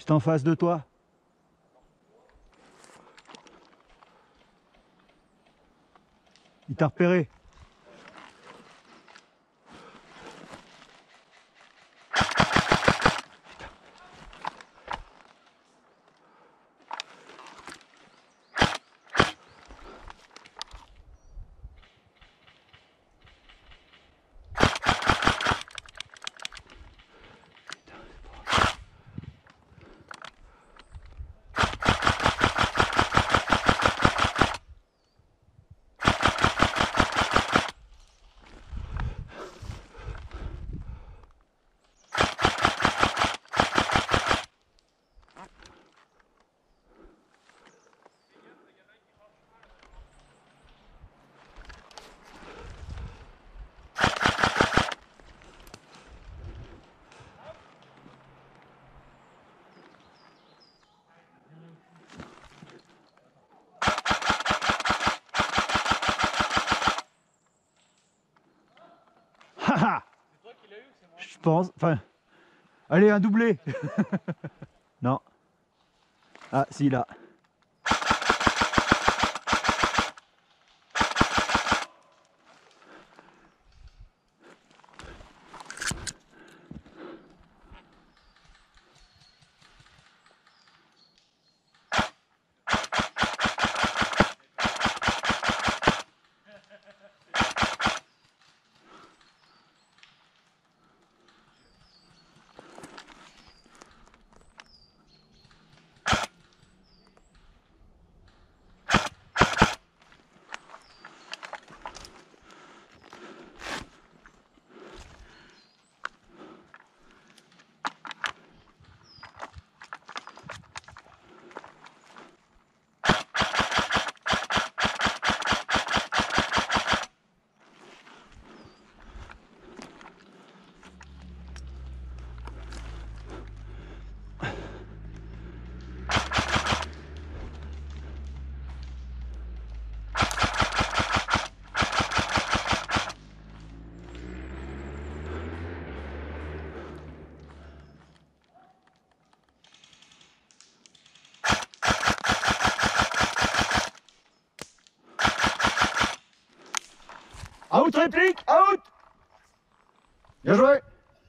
Juste en face de toi. Il t'a repéré. Je pense. Enfin. Allez, un doublé. Non. Ah, si, là. Out, réplique, out. Bien joué.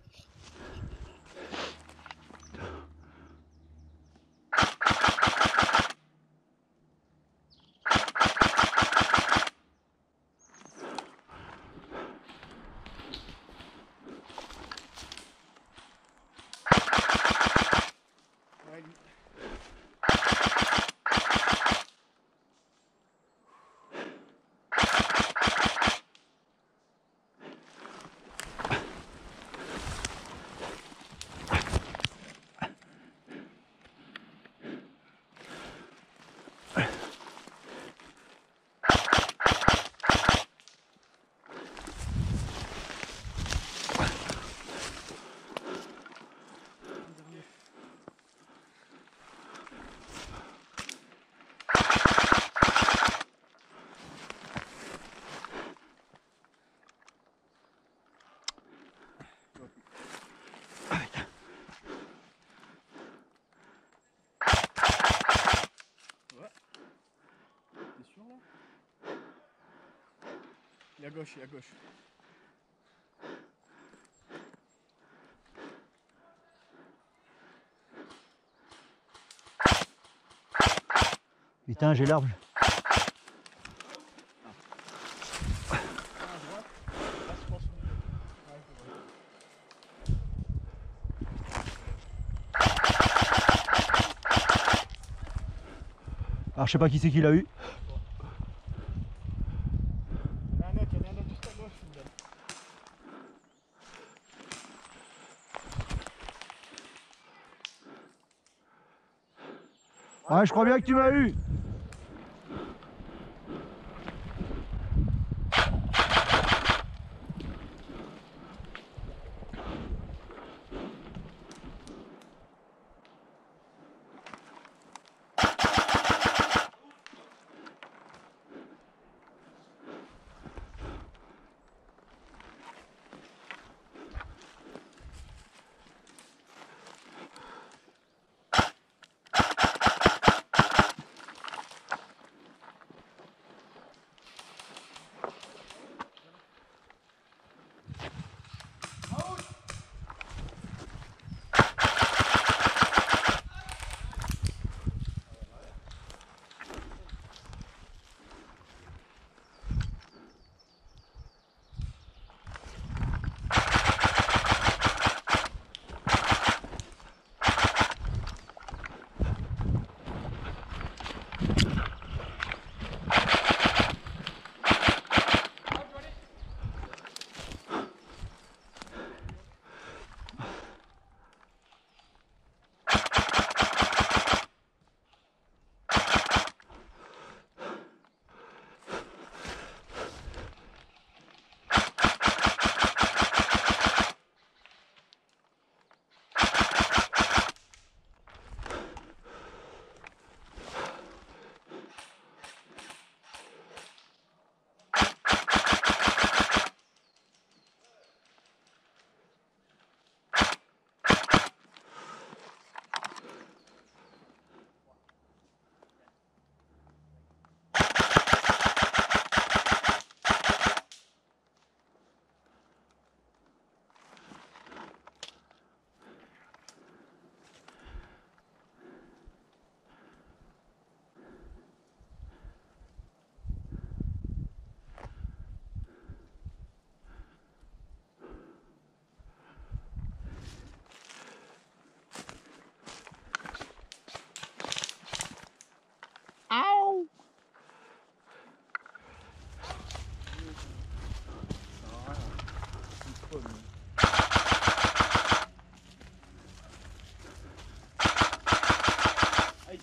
Il est à gauche, il est à gauche. Putain, j'ai l'arbre. Alors je sais pas qui c'est qui l'a eu. Il y en a un autre juste à gauche. Ouais, je crois bien que tu m'as eu.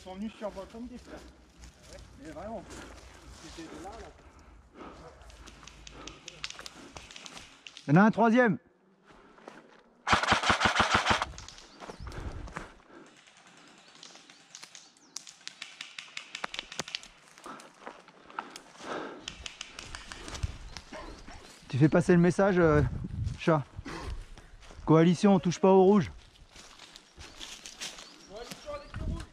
sont venus sur moi comme des frères. Mais vraiment. C'était de là, là. Il y en a un troisième. Tu fais passer le message, chat. Coalition, on touche pas au rouge. Coalition avec le rouge.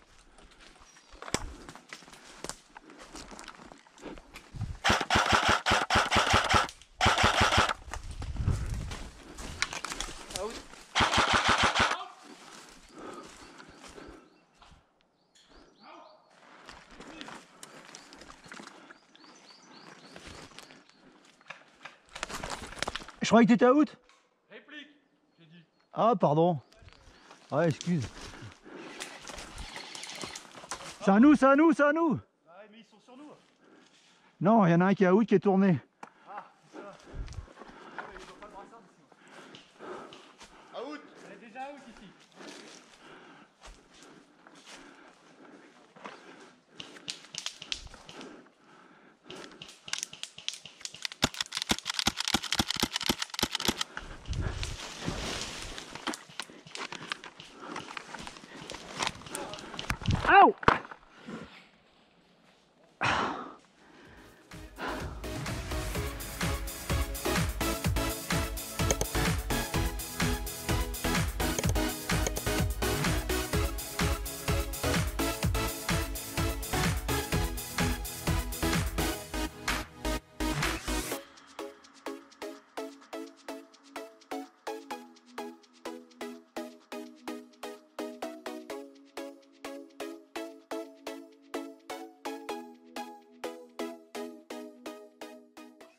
Je croyais que t'étais out. Réplique, j'ai dit. Ah, pardon. Ouais, excuse. C'est à nous, c'est à nous, c'est à nous. Ouais, mais ils sont sur nous. Non, il y en a un qui est out qui est tourné. Ah, c'est ça. Ils ont pas le brassard ici. Out. Elle est déjà out ici. Ow!